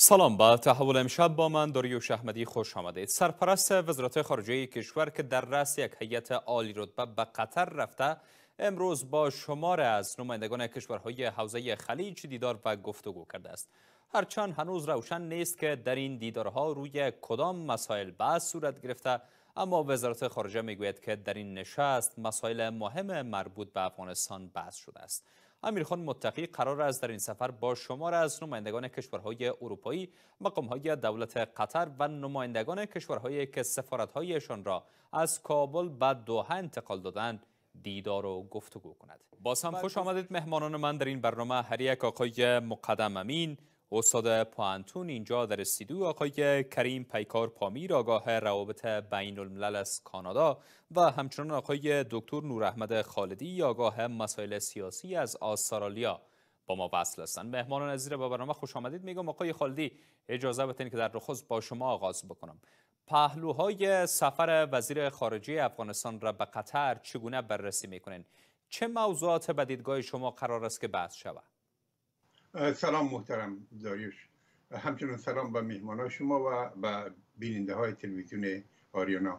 سلام، با تحول امشب با من داریوش احمدی خوش آمدید. سرپرست وزارت خارجه کشور که در رأس یک هیئت عالی رتبه به قطر رفته، امروز با شمار از نمایندگان کشورهای حوزه خلیج دیدار و گفتگو کرده است. هرچند هنوز روشن نیست که در این دیدارها روی کدام مسائل بحث صورت گرفته، اما وزارت خارجه میگوید که در این نشست مسائل مهم مربوط به افغانستان بحث شده است. امیرخان متقی قرار است در این سفر با شمار از نمایندگان کشورهای اروپایی، مقامهای دولت قطر و نمایندگان کشورهایی که سفارتهایشان را از کابل به دوحه انتقال دادند دیدار و گفتگو کند. باز هم خوش آمدید مهمانان من در این برنامه. هر یک آقای مقدم امین، استاد پوانتون اینجا در استودیو، آقای کریم پیکار پامیر، آگاه روابط بین الملل از کانادا و همچنان آقای دکتر نور احمد خالدی، آگاه مسائل سیاسی از استرالیا با ما وصل هستند. مهمانان عزیز به برنامه خوش آمدید میگم. آقای خالدی، اجازه بدین که در نخست با شما آغاز بکنم. پهلوهای سفر وزیر خارجه افغانستان را به قطر چگونه بررسی میکنین؟ چه موضوعات به دیدگاه شما قرار است که بحث شود؟ سلام محترم داریوش، همچنین سلام به مهمانان شما و به بیننده های تلویزیون آریانا.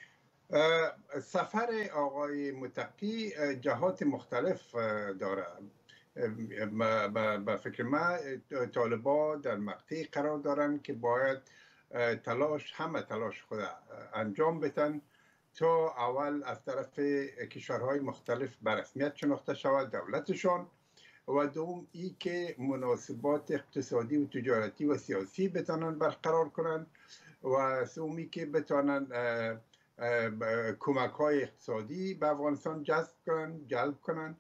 سفر آقای متقی جهات مختلف داره. به فکر من طالبا در مقطعی قرار دارند که باید همه تلاش خود انجام بدن تا اول از طرف کشورهای مختلف به رسمیت شناخته شود دولتشان، و دوم ای که مناسبات اقتصادی و تجارتی و سیاسی بتانن برقرار کنن، و سومی که بتانن کمک های اقتصادی به افغانستان جلب کنن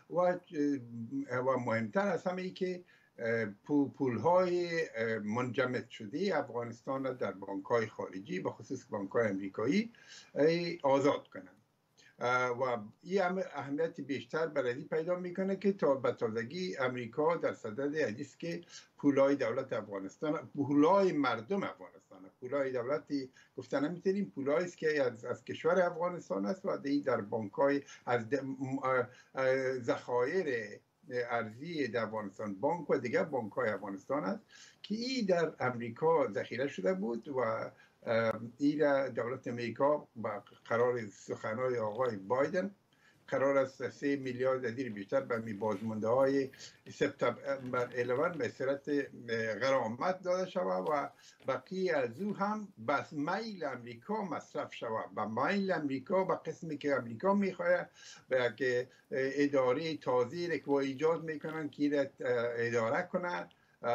و مهمتر از همه ای که پول های منجمد شده افغانستان در بانک های خارجی به خصوص بانک های امریکایی آزاد کنن. و این اهمیت بیشتر برای پیدا میکنه که تا به تازگی امریکا در صدد حدیث که پولای دولت افغانستان، پولای مردم افغانستان، پولای دولتی گفتن نمیتونیم، پولایی است که از کشور افغانستان است و در بانک‌های از ذخایر ارزی در افغانستان بانک و دیگر بانک‌های افغانستان است که این در امریکا ذخیره شده بود و این دولت امریکا با قرار سخنهای آقای بایدن قرار است 3 میلیارد دلار بیشتر به بازمانده های سپتامبر 11 به صورت غرامت داده شود و بقیه از او هم بس میل امریکا مصرف شود، به میل امریکا، به قسمی که امریکا میخواهد که اداره تازه رو ایجاد میکنن که اداره کنند،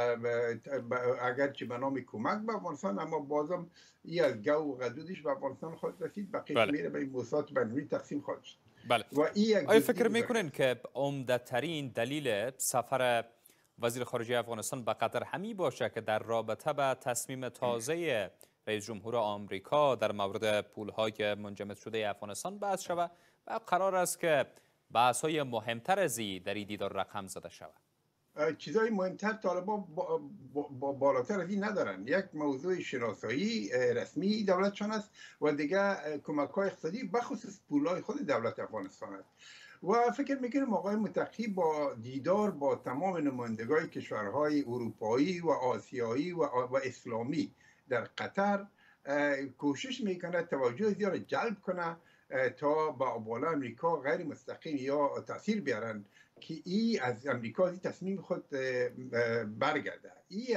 اگرچه به نام کمک به افغانستان، اما بازم ای از گو و غدودش به افغانستان خود رسید، بقیه میره به این موسسات بین‌المللی تقسیم خواهد شد. بله. آیا فکر میکنین که عمده‌ترین دلیل سفر وزیر خارجه افغانستان به قطر همی باشه که در رابطه به تصمیم تازه رئیس جمهور آمریکا در مورد پول‌های منجمد شده افغانستان بحث شود و قرار است که بحث‌های مهمتر از این در این دیدار رقم زده شود؟ چیزای مهمتر طالبا بالاتر از این ندارن. یک موضوع شناسایی رسمی دولتشان است و دیگه کمک های اقتصادی بخصوص پولای خود دولت افغانستان است. و فکر میکنم آقای متقی با دیدار با تمام نمایندگان کشورهای اروپایی و آسیایی و اسلامی در قطر کوشش میکنه توجه زیاد جلب کنه تا با بالا امریکا غیر مستقیم یا تاثیر بیارن که ای از امریکا تصمیم خود برگرده.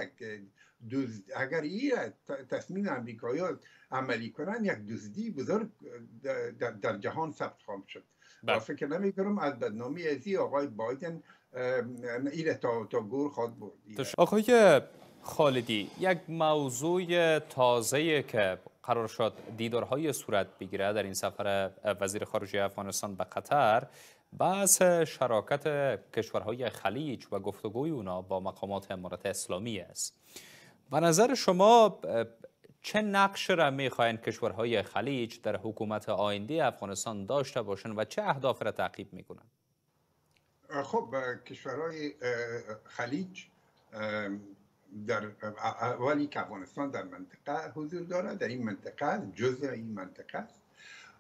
اگر ای تصمیم امریکایی عملی کنن، یک دزدی بزرگ در جهان ثبت خواهد شد. و فکر نمی کنم از بدنامی ازی آقای بایدن این تا گور خواهد برد. آقای خالدی، یک موضوع تازه که قرار شد دیدارهای صورت بگیره در این سفر وزیر خارجه افغانستان به قطر، بحث شراکت کشورهای خلیج و گفتگوی اونا با مقامات امارت اسلامی است. به نظر شما چه نقش را میخواین کشورهای خلیج در حکومت آینده افغانستان داشته باشن و چه اهداف را تعقیب میکنن؟ خب کشورهای خلیج در اولی که افغانستان در منطقه حضور دارد، در این منطقه جزء این منطقه است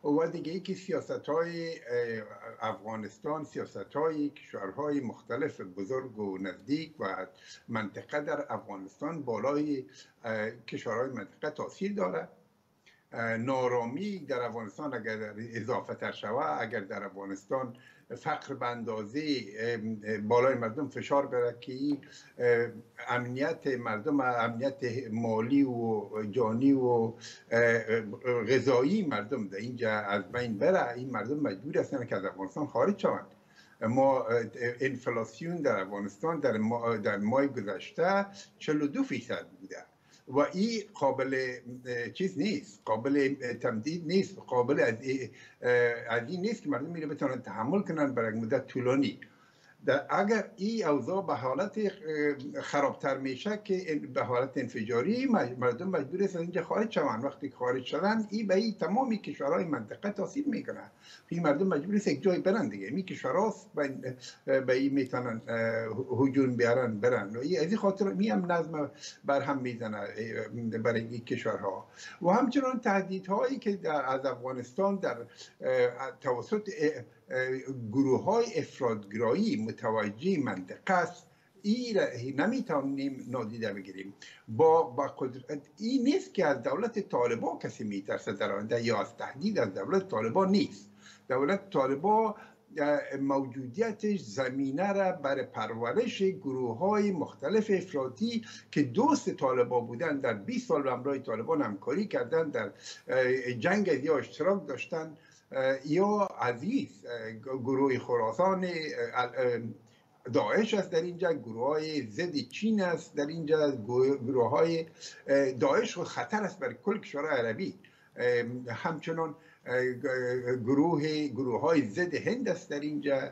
و دیگه یکی سیاست‌های افغانستان، سیاست‌های کشورهای مختلف بزرگ و نزدیک و منطقه در افغانستان بالای کشورهای منطقه تاثیر داره. نارامی در افغانستان اگر اضافه تر شود، اگر در افغانستان فقر به اندازه بالای مردم فشار بره که امنیت مردم، امنیت مالی و جانی و غذایی مردم در اینجا از بین بره، این مردم مجبور هستند که از افغانستان خارج شوند. ما انفلاسیون در افغانستان در ماه گذشته 42% بوده و این قابل چیز نیست، قابل تمدید نیست، قابل از این نیست که مردم میره بتونن تحمل کنن برای مدت طولانی. اگر این اوضاع به حالت خرابتر میشه که به حالت انفجاری، مردم مجبور است از اینجا خارج شوند. وقتی خارج شدن این به این تمامی کشورهای منطقه تاثیر میکنه. این مردم مجبور است یک جای برن دیگه. این کشورها به این میتونن هجوم بیارن برن و از این خاطر میم نظم برهم میزنه برای این کشورها. و همچنان تهدیدهایی که از افغانستان در توسط گروه های افرادگرایی متوجه منطقه است، این نمیتونیم نادیده بگیریم. با قدرت این نیست که از دولت طالبان کسی میترسه در آینده یا از تهدید از دولت طالبان نیست. دولت طالبان موجودیتش زمینه را برای پرورش گروه های مختلف افراطی که دوست طالبان بودن، در 20 سال به همراه طالبان همکاری کردن، در جنگ یا اشتراک داشتن، یا عزیز گروه خراسان داعش است در اینجا، گروه های ضد چین است در اینجا، گروه های داعش و خطر است برای کل کشورهای عربی. همچنان گروه های ضد هند است در اینجا،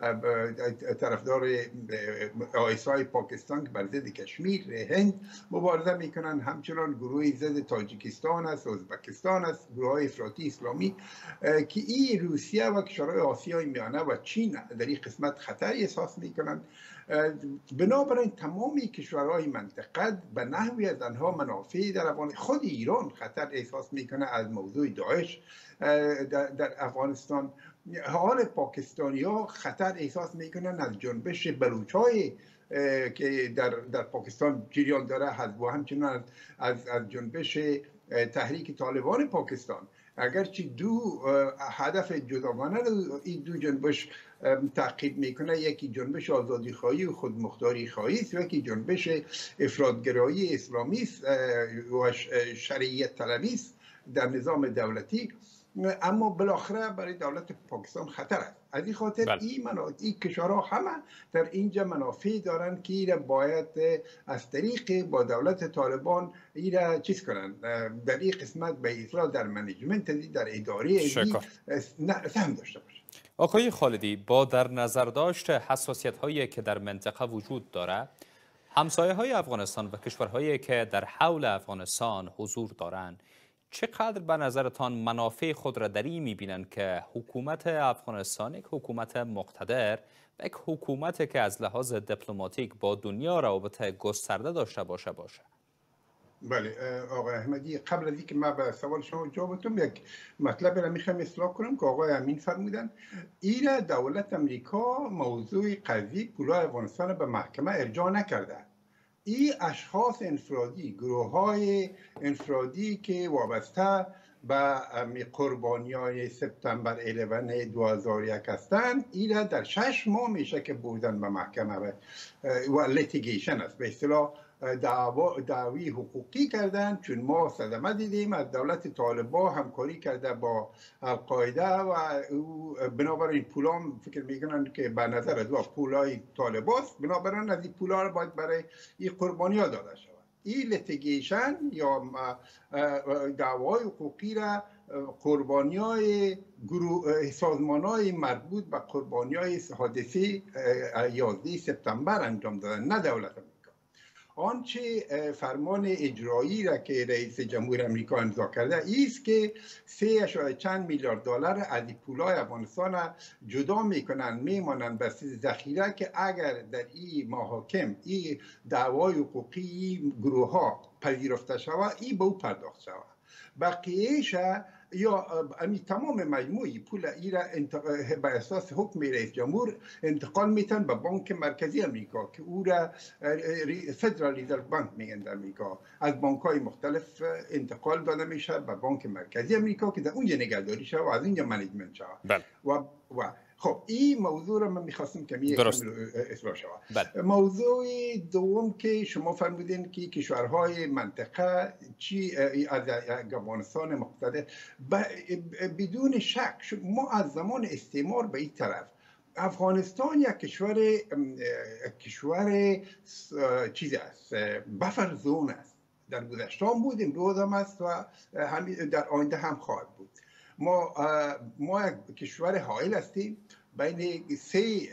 طرفدار آیسای پاکستان که بر ضد کشمیر هند مبارزه میکنن. همچنان گروه ضد تاجیکستان است، ازبکستان است، گروه های افراطی اسلامی که این روسیه و کشورهای آسیای میانه و چین در این قسمت خطری احساس میکنن. بنابراین تمامی کشورهای منطقه به نحوی از آنها منافع در افغانستان، خود ایران خطر احساس میکنه از موضوع داعش در افغانستان. حال پاکستانی ها خطر احساس میکنن از جنبش بلوچ های که در پاکستان جریان داره و همچنان از جنبش تحریک طالبان پاکستان. اگرچه دو هدف جداگانه رو این دو جنبش تعقیب میکنه، یکی جنبش آزادی خواهی و خودمختاری خواهی است و یکی جنبش افراطگرایی اسلامی است و شرعیت طلبی است در نظام دولتی، اما بالاخره برای دولت پاکستان خطر است. از این خاطر این کشورها همه در اینجا منافع دارن که ایره باید از طریق با دولت طالبان ایره چیز کنن، در این قسمت به اصلاح در منیجمنت، در اداره سهم داشته باشه. آقای خالدی، با در نظر داشت حساسیت هایی که در منطقه وجود داره، همسایه های افغانستان و کشورهایی که در حول افغانستان حضور دارند، چقدر به نظرتان منافع خود را در این می‌بینند که حکومت افغانستان یک حکومت مقتدر و یک حکومت که از لحاظ دیپلماتیک با دنیا روابط گسترده داشته باشه؟ بله آقای احمدی، قبل از اینکه من به سوال شما جواب بدم، یک مطلب را میخوام اصلاح کنم که آقای امین فرمودن. این دولت امریکا موضوع قضیه پولای افغانستان به محکمه ارجاع نکرده. این اشخاص انفرادی، گروه های انفرادی که وابسته به قربانیای سپتامبر 11 2001 هستند، این در 6 ماه میشه که بردن به محکمه و لیتیگیشن است، به اصطلاح دعوی حقوقی کردن. چون ما صدمه دیدیم از دولت طالبان همکاری کرده با القاعده و بنابراین پولام فکر میکنن که به نظر از پولای طالبان است، بنابراین از این پولا رو باید برای این قربانی ها داده شود. این لیتیگیشن یا دعوای حقوقی را قربانی های سازمان های مربوط به قربانی های حادثه 11 سپتامبر انجام دادن، نه دولت امریکا. آنچه فرمان اجرایی را که رئیس جمهور امریکا امضا کرده است که 3.چند میلیارد دلار از پولای افغانستان جدا میکنن، میمانند به ذخیره که اگر در این محاکم این دعوای حقوقی گروه ها پذیرفته شود، این به او پرداخت شود. بقیهش یا امی تمام مجموعی پول ایرا به اساس حکم رئیس جمهور انتقال میتن به بانک مرکزی امریکا که او را فدرال ریزرو بانک میگن در امریکا. از بانک های مختلف انتقال داده میشه به بانک مرکزی امریکا که در اونجا نگهداری شه و از اونجا منیجمنت شه. و خب این موضوع رو من میخواستم کمی اصلاح شود. موضوع دوم که شما فرمودین که کشورهای منطقه چی از افغانستان مختلف، بدون شک ما از زمان استعمار به این طرف افغانستان یک کشور چیز است، بفر زون است. در گذشته بود، امروز هم است و در آینده هم خواهد بود. ما یک کشور حائل هستیم بین سه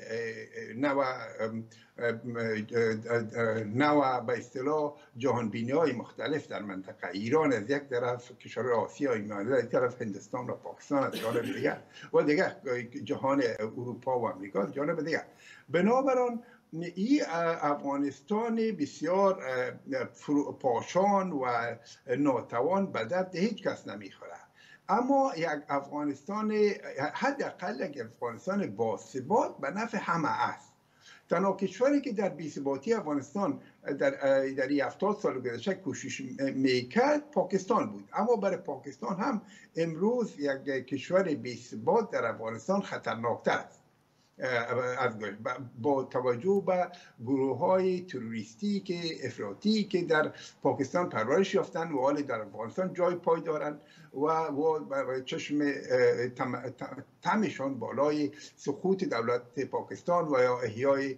نوع به اصطلاح جهانبینی های مختلف در منطقه. ایران از یک طرف، کشور آسیایی میانه از یک طرف، هندوستان و پاکستان از جانب دیگر و دیگر جهان اروپا و امریکا از جانب دیگر. بنابراین این افغانستان بسیار پاشان و ناتوان به درد هیچ کس نمیخوره. اما یک افغانستان، حداقل یک افغانستان باثبات به نفع همه است. تنها کشوری که در بی‌ثباتی افغانستان در 70 سال گذشته کوشش میکرد پاکستان بود. اما برای پاکستان هم امروز یک کشور بی‌ثبات در افغانستان خطرناکتر است، با توجه به گروه های تروریستی که افراطی که در پاکستان پرورش یافتن و حال در افغانستان جای پای دارند و چشم تمشان بالای سقوط دولت پاکستان و یا احیای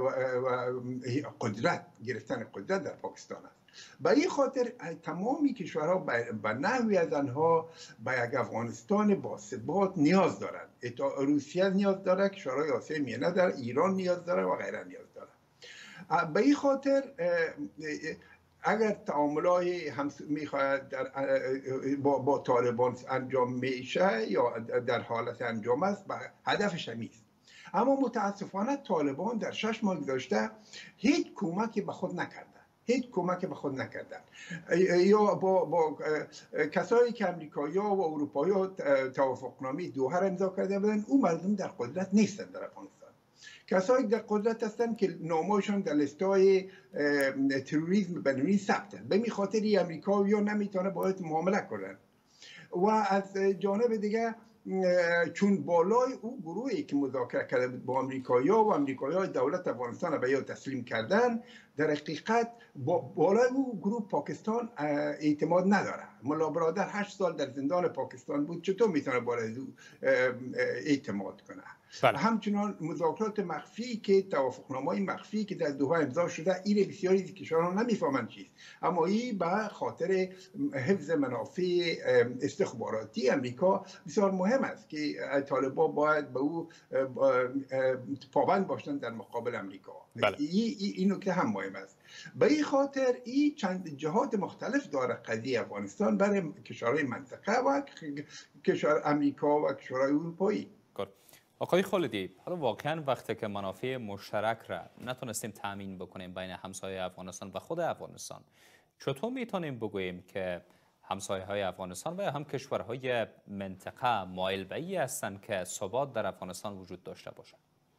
قدرت، گرفتن قدرت در پاکستان است. به این خاطر تمامی کشورها به نحوی از آنها به یک افغانستان باثبات نیاز دارند. روسیه نیاز داره، کشورهای آسیای میانه داره، ایران نیاز داره و غیره نیاز داره. به این خاطر اگر تعاملای میخواهد با طالبان انجام میشه یا در حالت انجام است، هدفش همیست. اما متاسفانه طالبان در 6 ماه گذشته هیچ کمکی به خود نکردند. یا با کسایی که امریکایی‌ها و اروپایی‌ها توافقنامه دوحه را امضا کرده بودند، اون مردم در قدرت نیستند در افغانستان. کسایی در قدرت هستند که نامشون در لیست‌های تروریسم بین‌المللی ثبت. به این خاطر امریکایی‌ها نمیتونه باید معامله کنند. و از جانب دیگه چون بالای او گروهی که مذاکره کرده بود با امریکایی‌ها و امریکایی‌ها دولت افغانستان را به یا تسلیم کردن، در حقیقت بالای او گروه پاکستان اعتماد نداره. ملا برادر 8 سال در زندان پاکستان بود، چطور میتونه بالای او اعتماد کنه؟ همچنان مذاکرات مخفی که توافقنامه‌های مخفی که در دوحه امضا شده، این بسیاری از کشورها نمیفهمند چیست، اما این به خاطر حفظ منافع استخباراتی امریکا بسیار مهم است که طالبان باید به او پابند باشند در مقابل امریکا. این نکته هم مهم است. به این خاطر این چند جهات مختلف داره قضیه افغانستان برای کشورهای منطقه و کشور امریکا و کشورهای اروپایی. آقای خالدی، حالا واقعا وقتی که منافع مشترک را نتونستیم تامین بکنیم بین همسایه افغانستان و خود افغانستان، چطور میتونیم بگوییم که همسایه های افغانستان و هم کشورهای منطقه مایل به این هستند که ثبات در افغانستان وجود داشته باشد؟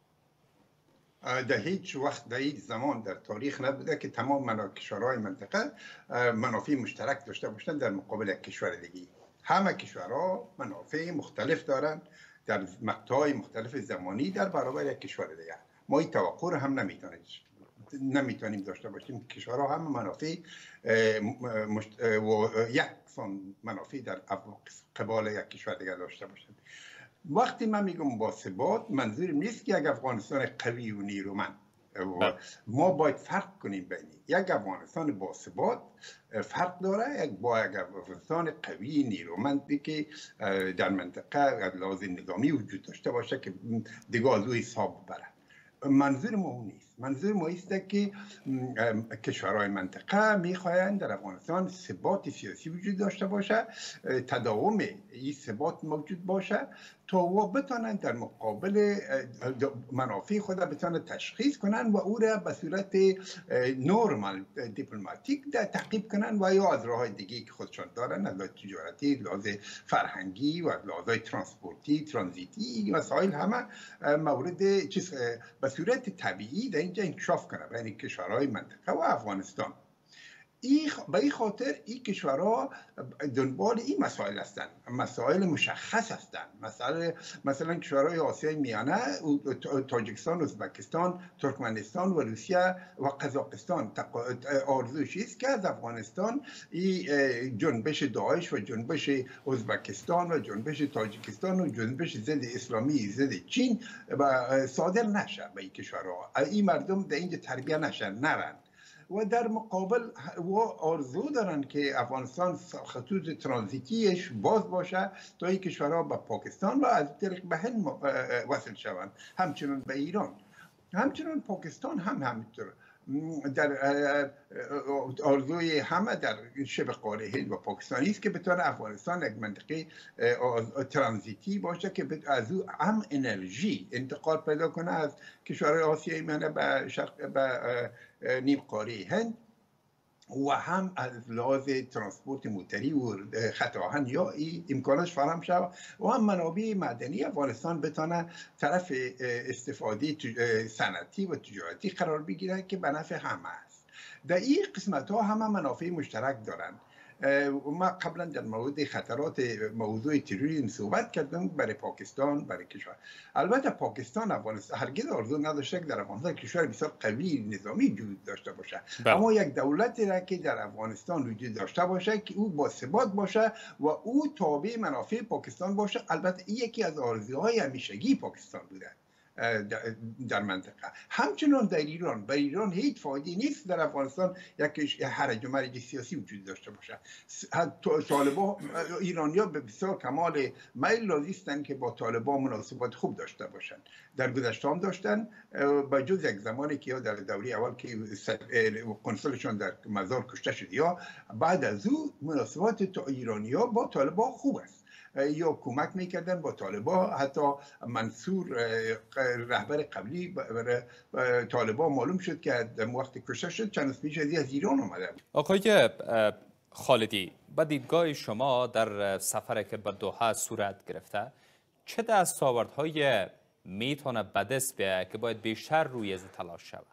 در هیچ وقت در هیچ زمان در تاریخ نبوده که تمام کشورهای منطقه منافع مشترک داشته باشند در مقابل یک کشور دیگه. همه کشورها منافع مختلف دارند در مقطع‌های مختلف زمانی در برابر یک کشور دیگر. ما این توقع رو هم نمیتونیم داشته باشیم. کشورها هم منافع یکسان منافع در قبال یک کشور دیگر داشته باشند. وقتی من میگم باثبات، منظورم نیست که یک افغانستان قوی و نیرومند. ما باید فرق کنیم بین یک افغانستان باثبات فرق داره با یک افغانستان قوی نیرومندی که در منطقه از لحاظ نظامی وجود داشته باشه که دیگه از او حساب ببرن. منظور ما اون نیست. منظور ما است که کشورهای منطقه میخواهند در افغانستان ثبات سیاسی وجود داشته باشه، تداوم این ثبات موجود باشه تا و بتانند در مقابل منافع خود بتانند تشخیص کنند و او را به صورت نورمال دیپلماتیک تعقیب کنند و یا از راه دیگه که خودشان دارن، از لحاظ تجارتی، لحاظ فرهنگی و لحاظ ترانسپورتی، ترانزیتی، مسائل همه مورد به صورت طبیعی در اینجا انکشاف کنه بین کشورهای منطقه و افغانستان. به این خاطر این کشورها دنبال این مسائل هستند، مسائل مشخص هستند، مثلا کشورهای آسیای میانه، تاجیکستان، ازبکستان، ترکمنستان و روسیه و قزاقستان آرزوش است که از افغانستان این جنبش داعش و جنبش ازبکستان و جنبش تاجیکستان و جنبش ضد اسلامی ضد چین صادر نشه به این کشورها، این مردم در اینجا تربیه نشن، نرن و در مقابل و آرزو دارن که افغانستان خطوط ترانزیتیش باز باشه تا این کشورها به پاکستان و از طریق به هند وصل شوند، همچنین به ایران، همچنین پاکستان هم همینطور در آرزوی همه در شبه قاره هند و پاکستانی است که بتونه افغانستان یک منطقه ترانزیتی باشه که از او هم انرژی انتقال پیدا کنه از کشورهای آسیایی میانه به نیم قاره هند و هم از لحاظ ترانسپورت موتری و خط آهن یا امکانش فراهم شود و هم منابع معدنی افغانستان بتانه طرف استفاده صنعتی و تجارتی قرار بگیره که به نفع همه است. در این قسمت ها همه منافع مشترک دارند. ما قبلا در مورد خطرات موضوع تروریسم صحبت کردم برای پاکستان، برای کشور. البته پاکستان افغانستان هرگز آرزو نداشته که در افغانستان کشور بسیار قوی نظامی وجود داشته باشه، اما یک دولتی را که در افغانستان وجود داشته باشه که او با ثبات باشه و او تابع منافع پاکستان باشه. البته این یکی از آرزوهای همیشگی پاکستان بوده در منطقه. همچنان در ایران، برای ایران هیچ فایده نیست در افغانستان یک هرج و مرج سیاسی وجود داشته باشه. طالبان ایرانیا به بسیار کمال میل راضیستند که با طالبان مناسبات خوب داشته باشند. در گذشته هم داشتن، با جز یک زمانی که یا در دوره اول که قنصلشون در مزار کشته شد یا بعد از او مناسبات ایرانیا با طالبان خوب است، یا کمک میکردن با طالبان. حتی منصور رهبر قبلی طالبان معلوم شد که در وقت کشته شد چند روز پیش از ایران آمده. آقای خالدی، با دیدگاه شما در سفری که به دوحه صورت گرفته، چه دستاوردهای میتونه به دست بیاید که باید بیشتر روی از تلاش شود؟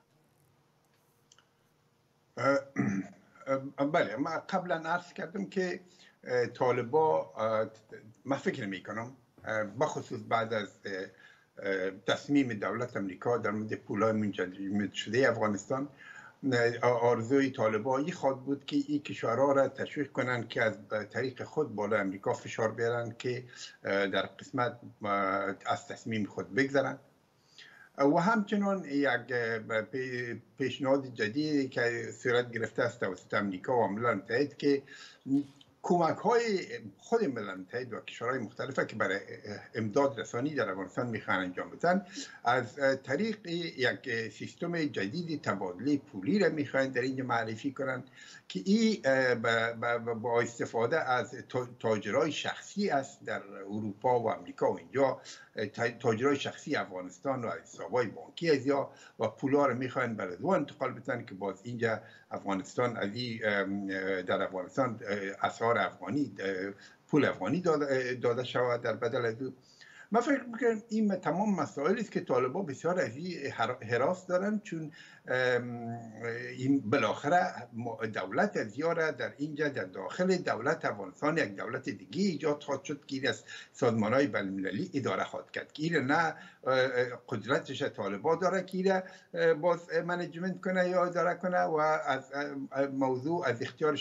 بله، ما قبلا عرض کردم که طالبا، من فکر میکنم بخصوص بعد از تصمیم دولت امریکا در مورد پولای منجمد شده افغانستان، آرزوی طالبان خواهد بود که این کشورها را تشویق کنند که از طریق خود بالا امریکا فشار بیارن که در قسمت از تصمیم خود بگذرن. و همچنان یک پیشنهاد جدیدی که صورت گرفته است توسط امریکا و ملل متحد که کمک های خود ملل متحد و کشورهای مختلفه که برای امداد رسانی در افغانستان میخوان انجام بدن، از طریق یک سیستم جدید تبادله پولی را میخوان در اینجا معرفی کنند که این با استفاده از تاجرای شخصی است در اروپا و امریکا و اینجا، تاجرای شخصی افغانستان و حسابای بانکی از یا و پولا را میخوان برای دو انتقال بدن که باز اینجا افغانستان از در افغانستان اسعار افغانی، پول افغانی داده شود در بدل از او. من فکر میکنم این تمام مسائلی است که طالبان بسیار از این هراس دارن، چون این بالاخره دولت از یاره در اینجا در داخل دولت افغانستان یک دولت دیگه ایجاد خواهد شد که از سازمان‌های بین‌المللی اداره خواهد کرد که این نه قدرتش طالبان داره که باز منیجمنت کنه یا اداره کنه و از موضوع از اختیارش میه.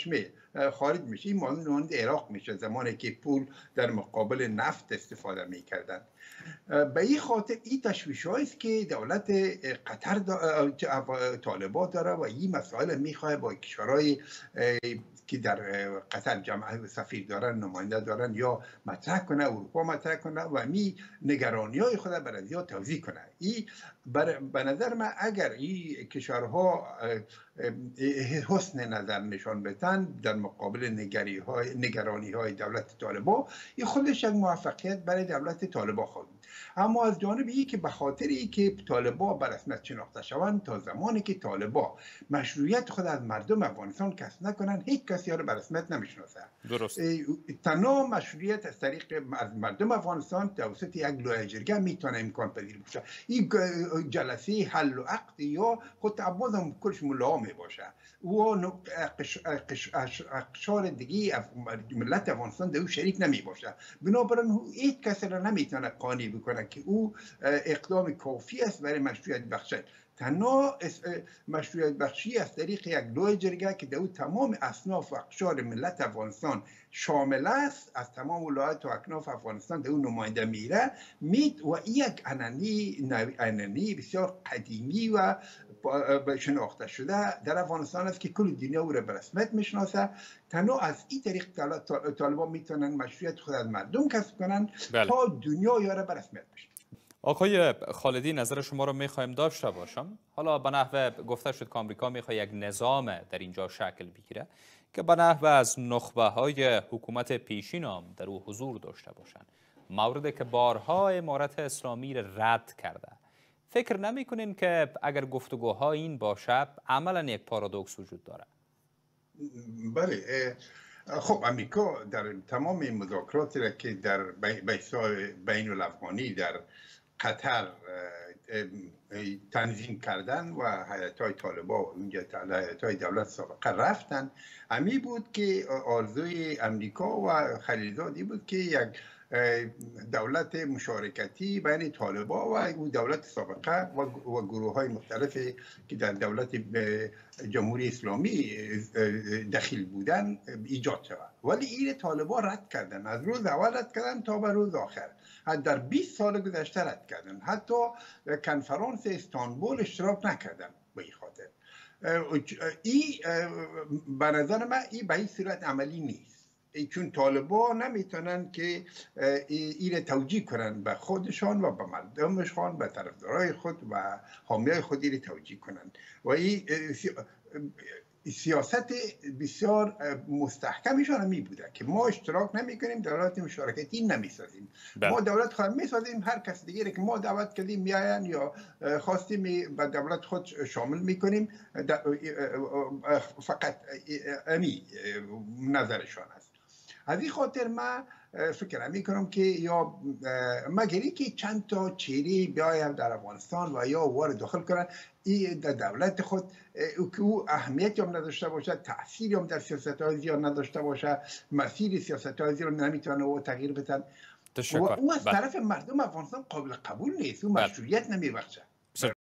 خارج میشه. این مانند عراق میشه زمانی که پول در مقابل نفت استفاده میکردن. به این خاطر این تشویش است که دولت قطر طالبان داره و این مسائل میخواه با کشورهای که در قطر جمع سفیر دارن، نماینده دارن، یا مطرح کنه، اروپا مطرح کنه و می نگرانی های خود برای زیاد توضیح کنه. این به نظر من اگر این کشورها حسن نظر نشان بدن در مقابل نگرانی های دولت طالبان، این خودش یک موفقیت برای دولت طالبان خواهد. اما از جانب که به خاطر که طالبان به رسمیت شناخته شوند، تا زمانی که طالبان مشروعیت خود از مردم افغانستان کسب نکنند، هیچ کسی را به رسمیت نمیشناسه. درست. تنها مشروعیت از طریق مردم افغانستان توسط یک لایحه جرگه میتونه امکان پذیر باشه. این جلسه حل و عقد یا خود عباس هم کلش ملا می باشه و اقشار دیگه ملت افغانستان در او شریک نمی باشه. بنابراین هیچ کسی را نمیتونه قانع بکنه که او اقدام کافی است برای مشروعیت بخشید. تنها مشروعیت بخشی از طریق یک لایحه جرگه که در او تمام اصناف و اقشار ملت افغانستان شامل است، از تمام ولایات و اکناف افغانستان در او نماینده میره و یک عنعنه بسیار قدیمی و شناخته شده در افغانستان است که کل دنیا او را به رسمیت میشناسه. تنها از این طریق طالبان میتونن مشروعیت خود از مردم کسب کنن تا دنیا یا را به رسمیت بشناسه. آقای خالدی، نظر شما رو میخوایم داشته باشم. حالا به نحوه گفته شد که آمریکا میخواد یک نظام در اینجا شکل بگیره که به نحوه از نخبه های حکومت پیشین هم در او حضور داشته باشند، موردی که بارها امارت اسلامی رد کرده. فکر نمیکنین که اگر گفتگوها این باشه عملا یک پارادوکس وجود داره؟ بله. خب امریکا در تمام مذاکراتی را که در بین الافغانی در قطر تنظیم کردن و هیئت‌های طالبان اونجا هیئت‌های دولت سابقه رفتن، امی بود که آرزوی امریکا و خلیلزادی بود که یک دولت مشارکتی بین طالبان و دولت سابقه و گروه‌های مختلفی که در دولت جمهوری اسلامی دخیل بودن ایجاد شود. ولی این طالبان رد کردن، از روز اول رد کردن تا به روز آخر. در 20 سال گذشته رد کردن. حتی کنفرانس استانبول اشتراک نکردن به این خاطر. این به نظر من این به این صورت عملی نیست، چون طالبان نمیتونن که این توجیه کنن به خودشان و به مردمشان، به طرفدارای خود و حامیای خود این توجیه کنن. و این سیاست بسیار مستحکمشان می بوده که ما اشتراک نمی کنیم، دولت مشارکتی نمی سازیم. ما دولت خود می سازیم، هر کس دیگری که ما دعوت کردیم میاین یا خواستیم به دولت خود شامل می کنیم. فقط امی نظرشان است. از این خاطر من فکر نمی کنم که یا مگری که چند تا چهره بیایم در افغانستان و یا وارد داخل کنن این در دولت خود که او اهمیتی هم نداشته باشه، تأثیری هم در سیاست‌های زیاد نداشته باشه، مسیر سیاست‌های زیاد نمیتونه او تغییر بدن و او از طرف مردم افغانستان قابل قبول نیست، او مشروعیت نمیبخشه.